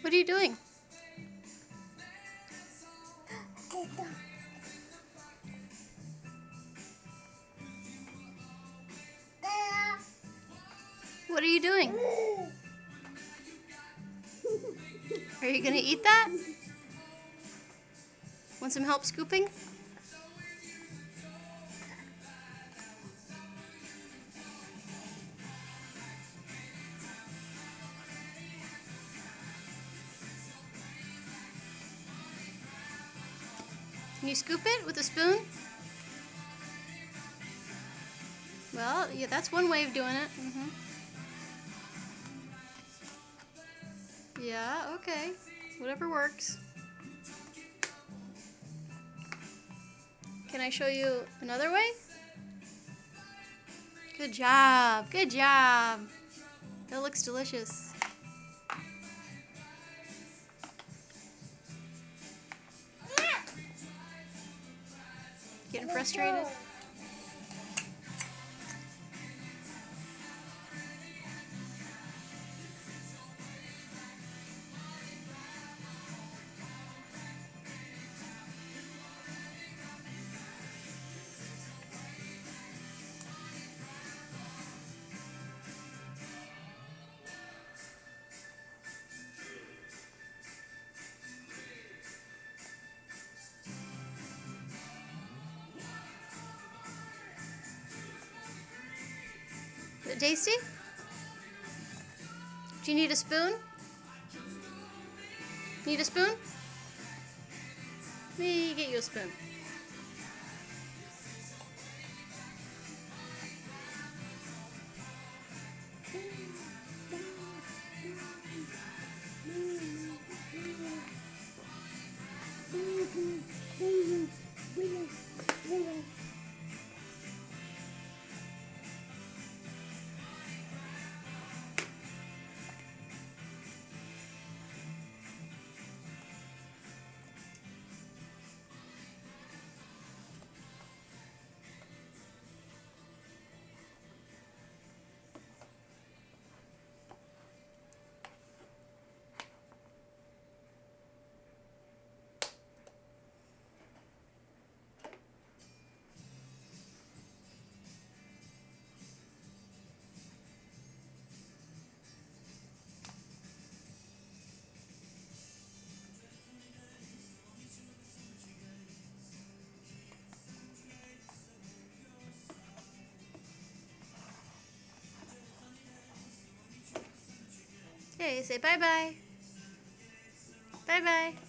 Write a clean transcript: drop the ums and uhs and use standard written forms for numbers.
What are you doing? What are you doing? Are you gonna eat that? Want some help scooping? Can you scoop it with a spoon? Well, yeah, that's one way of doing it. Yeah, okay. Whatever works. Can I show you another way? Good job. Good job. That looks delicious. Getting frustrated? Is it tasty? Do you need a spoon? Need a spoon? Let me get you a spoon. Okay, say bye-bye. Bye-bye.